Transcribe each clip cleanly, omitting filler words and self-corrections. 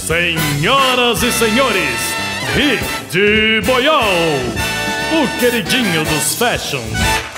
Senhoras e senhores, Rick de Boiol, o queridinho dos fashions.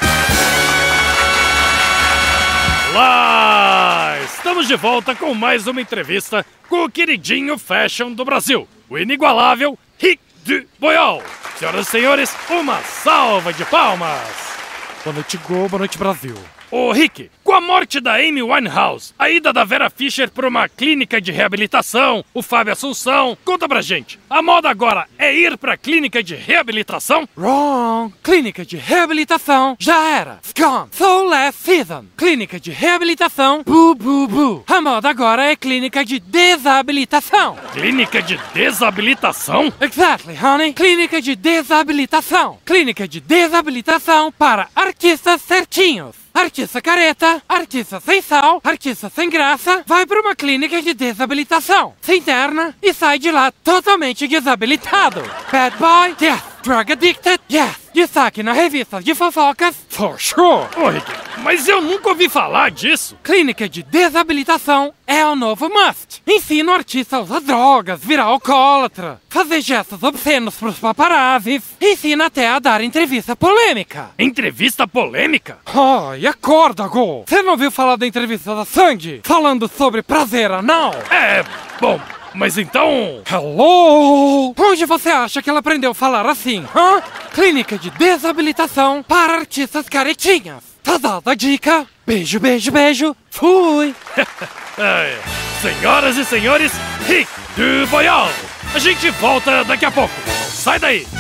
Lá estamos de volta com mais uma entrevista com o queridinho fashion do Brasil, o inigualável Rick de Boiol. Senhoras e senhores, uma salva de palmas. Boa noite, Go, boa noite, Brasil. Ô Rick, com a morte da Amy Winehouse, a ida da Vera Fischer para uma clínica de reabilitação, o Fábio Assunção, conta pra gente, a moda agora é ir pra clínica de reabilitação? Wrong! Clínica de reabilitação já era. Gone. So last season. Clínica de reabilitação, boo boo boo. A moda agora é clínica de desabilitação. Clínica de desabilitação? Exactly, honey. Clínica de desabilitação. Clínica de desabilitação para artistas certinhos. Artista careta, artista sem sal, artista sem graça, vai para uma clínica de desabilitação. Se interna e sai de lá totalmente desabilitado. Bad boy, yes. Drug addicted, yes. Destaque na revista de fofocas, for sure. Ô Rick, mas eu nunca ouvi falar disso. Clínica de desabilitação é o novo must. Ensina o artista a usar drogas, virar alcoólatra, fazer gestos obscenos pros paparazzis. Ensina até a dar entrevista polêmica. Entrevista polêmica? Ai, acorda, Go! Você não ouviu falar da entrevista da Sandy? Falando sobre prazer anal? Bom, mas então... Hello! Onde você acha que ela aprendeu a falar assim, hã? Clínica de desabilitação para artistas caretinhas. Tá dada a dica? Beijo, beijo, beijo. Fui! Senhoras e senhores, Rick de Boiol. A gente volta daqui a pouco. Sai daí!